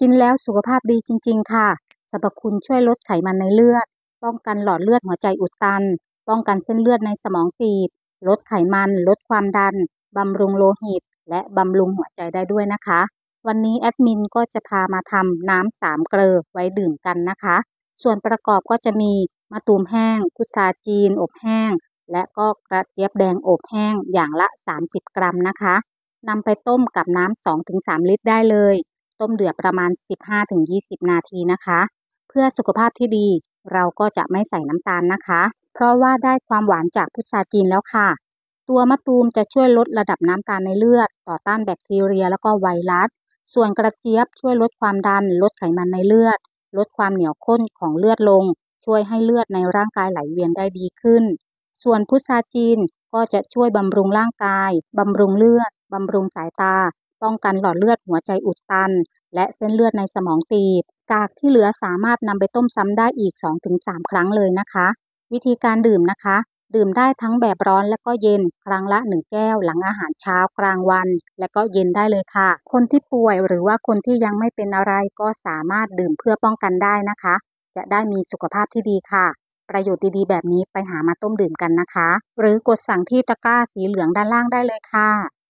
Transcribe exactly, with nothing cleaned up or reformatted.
กินแล้วสุขภาพดีจริงๆค่ะสรรพคุณช่วยลดไขมันในเลือดป้องกันหลอดเลือดหัวใจอุดตันป้องกันเส้นเลือดในสมองตีบลดไขมันลดความดันบำรุงโลหิตและบำรุงหัวใจได้ด้วยนะคะวันนี้แอดมินก็จะพามาทำน้ำสามเกลอไว้ดื่มกันนะคะส่วนประกอบก็จะมีมะตูมแห้งพุทราจีนอบแห้งและก็กระเจี๊ยบแดงอบแห้งอย่างละสามสิบกรัมนะคะนำไปต้มกับน้ำ สองถึงสาม ลิตรได้เลยต้มเดือดประมาณ สิบห้าถึงยี่สิบ นาทีนะคะเพื่อสุขภาพที่ดีเราก็จะไม่ใส่น้ำตาลนะคะเพราะว่าได้ความหวานจากพุทราจีนแล้วค่ะตัวมะตูมจะช่วยลดระดับน้ำตาลในเลือดต่อต้านแบคทีเรียแล้วก็ไวรัสส่วนกระเจี๊ยบช่วยลดความดันลดไขมันในเลือดลดความเหนียวข้นของเลือดลงช่วยให้เลือดในร่างกายไหลเวียนได้ดีขึ้นส่วนพุทราจีนก็จะช่วยบำรุงร่างกายบำรุงเลือดบำรุงสายตาป้องกันหลอดเลือดหัวใจอุดตันและเส้นเลือดในสมองตีบกากที่เหลือสามารถนำไปต้มซ้ำได้อีก สองถึงสาม ครั้งเลยนะคะวิธีการดื่มนะคะดื่มได้ทั้งแบบร้อนและก็เย็นครั้งละหนึ่งแก้วหลังอาหารเช้ากลางวันและก็เย็นได้เลยค่ะคนที่ป่วยหรือว่าคนที่ยังไม่เป็นอะไรก็สามารถดื่มเพื่อป้องกันได้นะคะจะได้มีสุขภาพที่ดีค่ะประโยชน์ดีๆแบบนี้ไปหามาต้มดื่มกันนะคะหรือกดสั่งที่ตะกร้าสีเหลืองด้านล่างได้เลยค่ะ